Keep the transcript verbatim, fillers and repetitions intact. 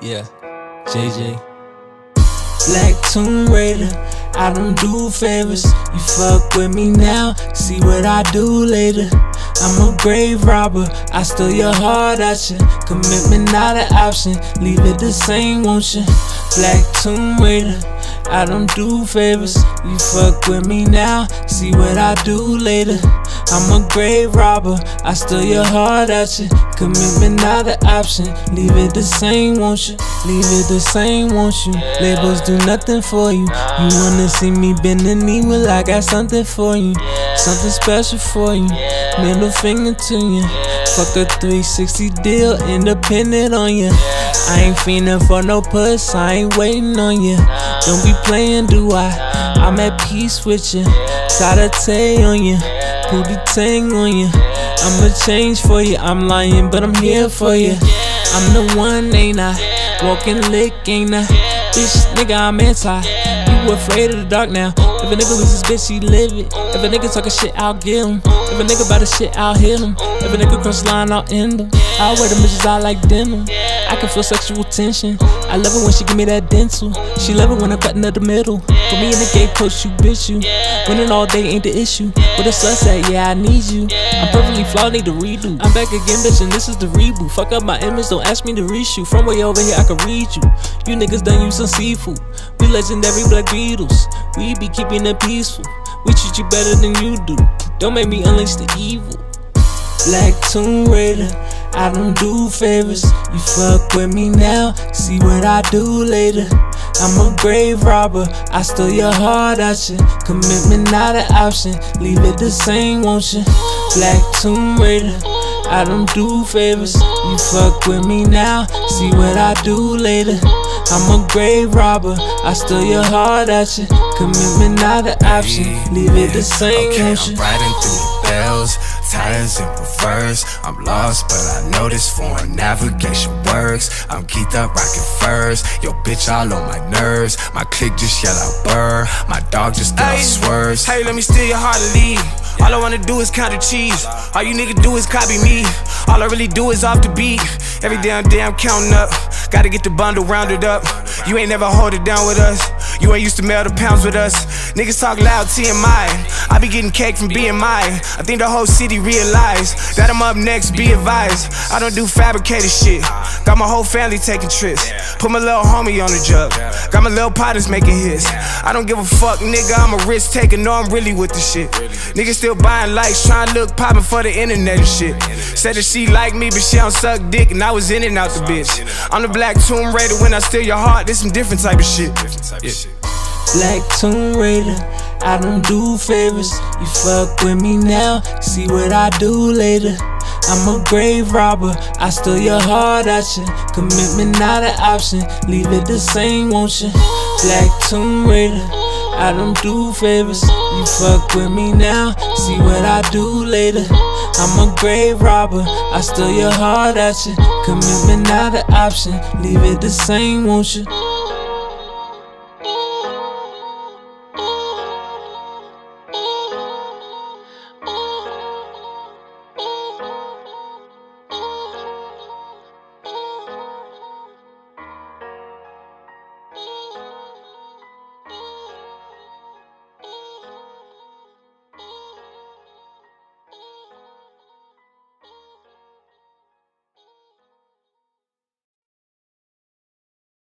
Yeah, J J. Black Tomb Raider, I don't do favors. You fuck with me now, see what I do later. I'm a grave robber, I steal your heart out you. Commitment not an option, leave it the same, won't you? Black Tomb Raider, I don't do favors. You fuck with me now, see what I do later. I'm a grave robber, I steal your heart out you. Commitment not an option, leave it the same, won't you? Leave it the same, won't you? Labels do nothing for you. You wanna see me bend the knee? Well, I got something for you, something special for you. Middle finger to you. Fuck a three sixty deal, independent on you. I ain't fiending for no puss, I ain't waiting on you. Don't be playing, do I? I'm at peace with you. Tie on you, booty tang on you. I'ma change for you, I'm lying, but I'm here for you. I'm the one, ain't I? Walking lick, ain't I? Bitch, nigga, I'm anti. You afraid of the dark now. If a nigga lose his bitch, he live it. If a nigga talking shit, I'll get him. If a nigga bout the shit, I'll hit him. If a nigga cross the line, I'll end him. I wear the bitches out like denim. I can feel sexual tension. I love it when she give me that dental. She love it when I'm cutting up the middle. Put me in the gate post, you bitch, you. Winning all day ain't the issue. But the sunset, yeah, I need you. I'm perfectly flawed, need to redo. I'm back again, bitch, and this is the reboot. Fuck up my image, don't ask me to reshoot. From way over here, I can read you. You niggas done use some seafood. We legendary Black Beatles. We be keeping it peaceful. We treat you better than you do. Don't make me unleash the evil. Black Tomb Raider, I don't do favors. You fuck with me now, see what I do later. I'm a grave robber, I steal your heart out you. Commitment not an option, leave it the same, won't you? Black Tomb Raider, I don't do favors. You fuck with me now, see what I do later. I'm a grave robber, I steal your heart out you. Commitment not an option, leave it the same, okay, won't you? I'm riding through the bells, tires in reverse. I'm lost, but I know this foreign navigation works. I'm geeked up, rockin' furs. Yo, bitch, all on my nerves. My clique just yell out burr. My dog just throw swerves. Hey, let me steal your heart and leave. All I wanna do is count the cheese. All you niggas do is copy me. All I really do is off the beat. Every damn day I'm counting up. Gotta get the bundle rounded up. You ain't never hold it down with us. You ain't used to mail the pounds with us. Niggas talk loud, T M I. I be getting cake from B M I. I think the whole city realized that I'm up next, be advised. I don't do fabricated shit. Got my whole family taking trips. Put my little homie on the jug. Got my little partners making hits. I don't give a fuck, nigga, I'm a risk taker. No, I'm really with the shit. Niggas still buying likes, trying to look poppin' for the internet and shit. Said that she like me, but she don't suck dick, and I was in and out the bitch. I'm the Black Tomb Raider, when I steal your heart, this some different type of shit. Yeah. Black Tomb Raider, I don't do favors. You fuck with me now, see what I do later. I'm a grave robber, I steal your heart out you. Commitment not an option, leave it the same, won't you? Black Tomb Raider, I don't do favors. You fuck with me now, see what I do later. I'm a grave robber, I steal your heart out you. Commitment not an option, leave it the same, won't you?